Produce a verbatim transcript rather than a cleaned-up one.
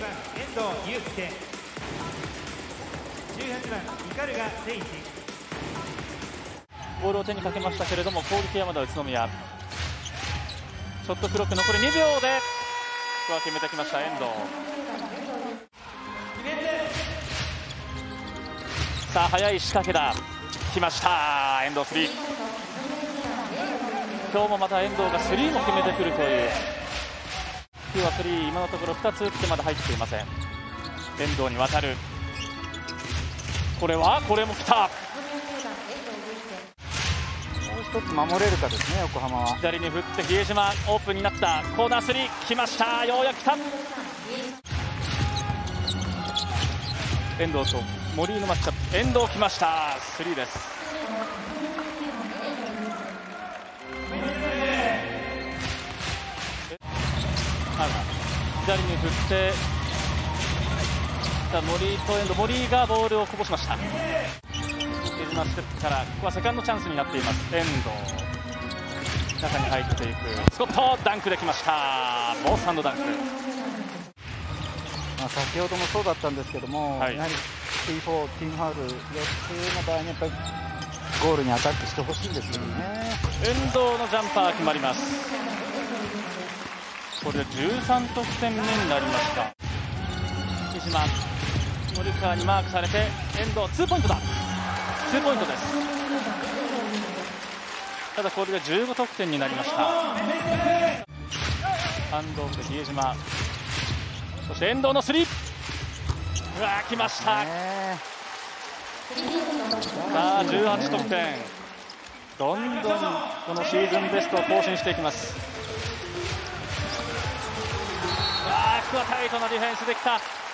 番遠藤祐介、じゅうはちばん鵤誠一。 ボールを手にかけましたけれども、攻撃はまだ宇都宮。ショットクロック残りにびょうでここは決めてきました遠藤。さあ速い仕掛けだ、来ました遠藤スリー。今日もまた遠藤がスリーも決めてくるという。今日はスリー今のところふたつ打ってまだ入っていません。遠藤に渡る、これはこれも来た。 もう一つ守れるかですね横浜は。 左に振って比江島オープンになった、コーナースリー来ました、ようやく来た。遠藤と森井のマッチアップ、遠藤来ました、スリーです。左に振って森井と遠藤、森井がボールをこぼしました。比江島ステップから、ここはセカンドチャンスになっています。遠藤中に入っていく、スコットダンクできました、モーサンドダンク。 まあ、先ほどもそうだったんですけども、はい、やはり ティーフォー、ティームファウルよっつの場合にやっぱりゴールにアタックしてほしいんですけどね。 遠藤のジャンパー決まります。これでじゅうさんとくてんめになりました。比江島、森川にマークされて遠藤ツーポイントだ、ツーポイントです。ただこれでじゅうごとくてんになりました。ハンドオフで比江島、そして遠藤のスリー、うわー来ました。さあじゅうはちとくてん、どんどんこのシーズンベストを更新していきます。うわーここはタイトなディフェンスできた。